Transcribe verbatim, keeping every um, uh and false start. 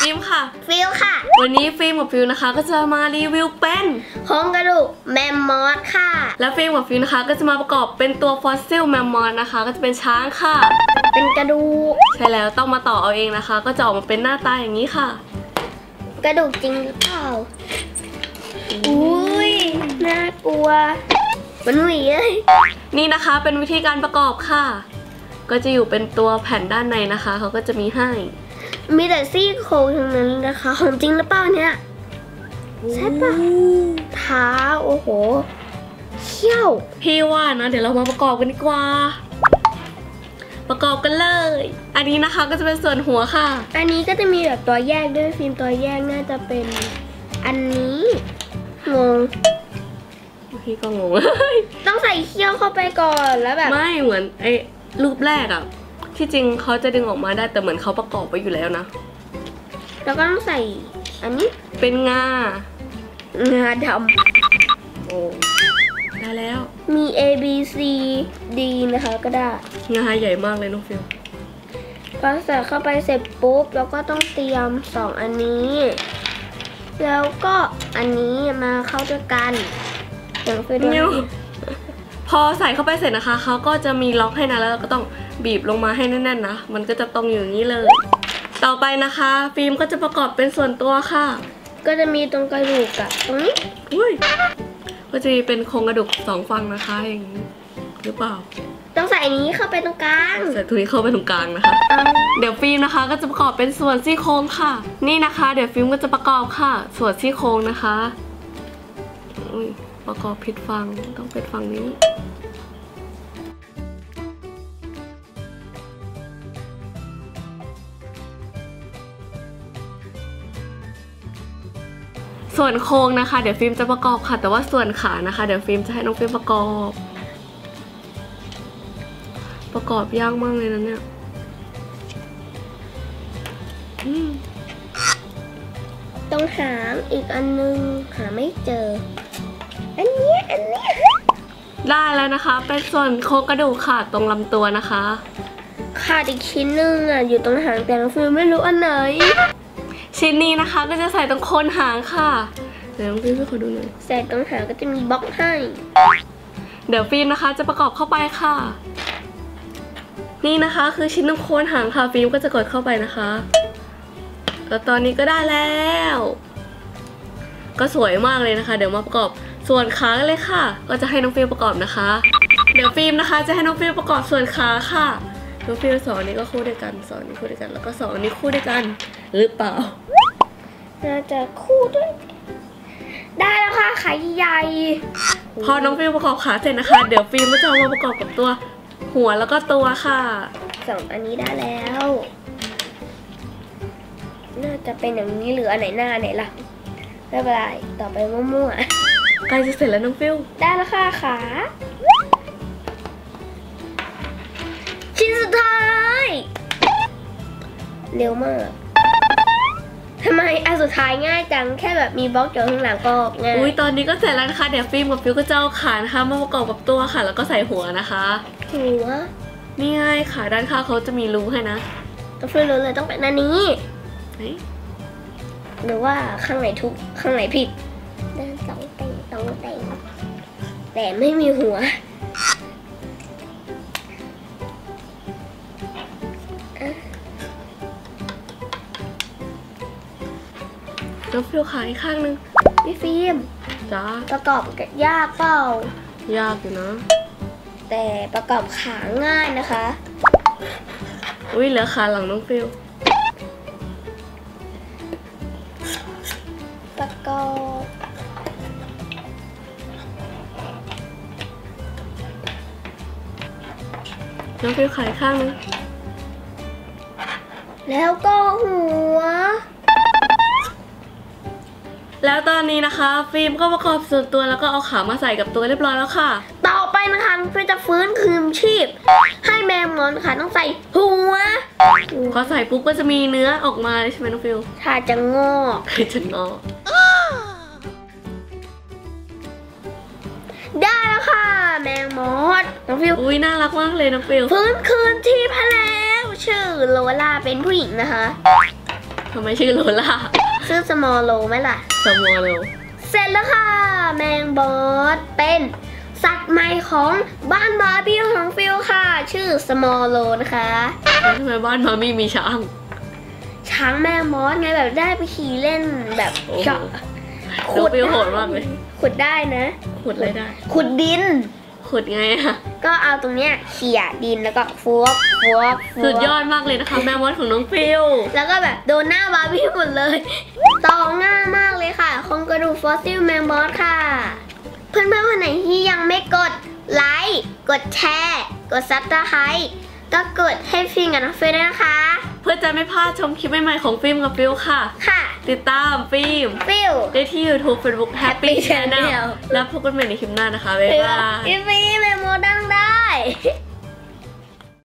ฟิล์มค่ะฟิลค่ะวันนี้ฟิล์มกับฟิลนะคะก็จะมารีวิวเป็นโครงกระดูกแมมมอสค่ะและฟิล์มกับฟิลนะคะก็จะมาประกอบเป็นตัวฟอสซิลแมมมอสนะคะก็จะเป็นช้างค่ะเป็นกระดูกใช่แล้วต้องมาต่อเอาเองนะคะก็จะออกมาเป็นหน้าตาอย่างนี้ค่ะกระดูกจริงหรือเปล่าอุ้ยน่ากลัวมันหวีเลยนี่นะคะเป็นวิธีการประกอบค่ะก็จะอยู่เป็นตัวแผ่นด้านในนะคะเขาก็จะมีให้มีแต่ซี่โครงทั้งนั้นนะคะของจริงหรือเปล่าเนี่ยใช่ปะเท้าโอ้โหเขี้ยวพี่ว่านะเดี๋ยวเรามาประกอบกันดีกว่าประกอบกันเลยอันนี้นะคะก็จะเป็นส่วนหัวค่ะอันนี้ก็จะมีแบบตัวแยกด้วยฟิล์มตัวแยกน่าจะเป็นอันนี้งงพี่ก็งงต้องใส่เขี้ยวเข้าไปก่อนแล้วแบบไม่เหมือนไอ้รูปแรกอะที่จริงเขาจะดึงออกมาได้แต่เหมือนเขาประกอบไว้อยู่แล้วนะแล้วก็ต้องใส่อันนี้เป็นงางาดำโอ้ได้แล้วมี A B C D นะคะก็ได้งาใหญ่มากเลยน้องฟิลพอใส่เข้าไปเสร็จปุ๊บแล้วก็ต้องเตรียมสองอันนี้แล้วก็อันนี้มาเข้าด้วยกันอย่างฟิลพอใส่เข้าไปเสร็จนะคะเขาก็จะมีล็อกให้นะแล้วก็ต้องบีบลงมาให้แน่นๆนะมันก็จะตรงอยู่อย่างนี้เลยต่อไปนะคะฟิล์มก็จะประกอบเป็นส่วนตัวค่ะก็จะมีตรงกระดูกกับตรงนี้อุ้ยก็จะเป็นโครงกระดูกสองฝั่งนะคะอย่างนี้หรือเปล่าต้องใส่อันนี้เข้าไปตรงกลางใส่ถุงนี้เข้าไปตรงกลางนะคะเดี๋ยวฟิล์มนะคะก็จะประกอบเป็นส่วนซี่โครงค่ะนี่นะคะเดี๋ยวฟิล์มก็จะประกอบค่ะส่วนซี่โครงนะคะอุ้ยประกอบผิดฝั่งต้องเป็นฝั่งนี้ส่วนโครงนะคะเดี๋ยวฟิล์มจะประกอบค่ะแต่ว่าส่วนขานะคะเดี๋ยวฟิล์มจะให้น้องฟิล์มประกอบประกอบยากมากเลยนะเนี่ยต้องหาอีกอันนึงหาไม่เจออันนี้อันนี้ได้แล้วนะคะเป็นส่วนโครงกระดูกค่ะตรงลำตัวนะคะขาดอีกชิ้นนึงอ่ะอยู่ตรงหางแต่น้องฟิล์มไม่รู้อันไหนชิ้นนี้นะคะก็จะใส่ตรงโคนหางค่ะเดี๋ยวน้องฟิล์มให้เขาดูหน่อยใส่ตรงหางก็จะมีบล็อกให้เดี๋ยวฟิล์มนะคะจะประกอบเข้าไปค่ะนี่นะคะคือชิ้นตรงโคนหางค่ะฟิล์มก็จะกดเข้าไปนะคะแล้วตอนนี้ก็ได้แล้วก็สวยมากเลยนะคะเดี๋ยวมาประกอบส่วนขาเลยค่ะก็จะให้น้องฟิล์มประกอบนะคะเดี๋ยวฟิล์มนะคะจะให้น้องฟิล์มประกอบส่วนขาค่ะน้องฟิล์มสองนี้ก็คู่ด้วยกันสองนี้คู่ด้วยกันแล้วก็สองนี้คู่ด้วยกันหรือเปล่าน่าจะคู่ด้วยได้แล้วค่ะขาใหญ่พอน้องฟิล์มประกอบขาเสร็จนะคะเดี๋ยวฟิล์มก็จะเอามาประกอบกับตัวหัวแล้วก็ตัวค่ะสองอันนี้ได้แล้วน่าจะเป็นอย่างนี้หรืออันไหนหน้าไหนล่ะไม่เป็นไรต่อไปมั่วๆใกล้จะเสร็จแล้วน้องฟิลได้แล้วค่ะขาชิ้นสุดท้ายเร็วมากทำไมอันสุดท้ายง่ายจังแค่แบบมีบล็อกอยู่ข้างหลังก็ง่ายอุ้ยตอนนี้ก็เสร็จแล้วนะคะเดี๋ยวฟิล์มกับฟิลก็จะเอาขานะคะมาประกอบกับตัวค่ะแล้วก็ใส่หัวนะคะหัวนี่ไงขาด้านข้างเขาจะมีรูให้นะต้องฟิลรู้เลยต้องเป็นอันนี้หรือว่าข้างไหนทุกข้างไหนผิดเดินสองเต่งสองเต่งแต่ไม่มีหัวแล้วฟิลขาอีกข้างนึงพี่ฟิล์มจ้าประกอบยากเปล่ายากอยู่นะแต่ประกอบขาง่ายนะคะอุ้ยเหลือขาหลังน้องฟิลประกอบน้องฟิลขาอีกข้างนึงแล้วก็หัวแล้วตอนนี้นะคะฟิล์มก็ประกอบส่วนตัวแล้วก็เอาขามาใส่กับตัวเรียบร้อยแล้วค่ะต่อไปนะคะเพื่อจะฟื้นคืนชีพให้แมงมอนค่ะต้องใส่หัวพอใส่ปุ๊บก็จะมีเนื้อออกมาใช่ไหมน้องฟิลถ้าจะงอกจะงอกได้แล้วค่ะแมงมอนน้องฟิลอุ้ยน่ารักมากเลยน้องฟิลฟื้นคืนชีพแล้วชื่อโลล่าเป็นผู้หญิงนะคะทำไมชื่อโลล่าชื่อ small lo ไหมล่ะสมอเร็วเสร็จแล้วค่ะ แมงบอสเป็นสัตว์ใหม่ของบ้านบาร์บี้ของฟิลค่ะ ชื่อ small lo นะคะแล้วทำไมบ้านมามี่มีช้างช้างแม่มอสไงแบบได้ไปขี่เล่นแบบโอ้โหเจาะน้องฟิลโหดมากเลยขุดได้นะขุดอะไรได้ขุดดินขุดไงอะก็เอาตรงเนี้ยเขี่ยดินแล้วก็ฟวบฟวบฟวบสุดยอดมากเลยนะคะ แม่มดของน้องฟิลแล้วก็แบบโดนหน้าบาร์บี้หมดเลย ต่อง่ายมากเลยค่ะโครงกระดูกฟอสซิลแมงมอสค่ะ เพื่อนๆคนไหนที่ยังไม่กดไลค์กดแชร์กดซับสไครต์ก็กดให้ฟิล์มกับน้องฟิลด้วยนะคะเพื่อจะไม่พลาดชมคลิปใหม่ๆของฟิล์มกับฟิลค่ะค่ะติดตามฟิล์มฟิลได้ที่ YouTube Facebook Happy Happy Channel Channel แล้วพบกันใหม่ในคลิปหน้านะคะ บ๊ายบายพี่ฟิล์มแมงมอสดังได้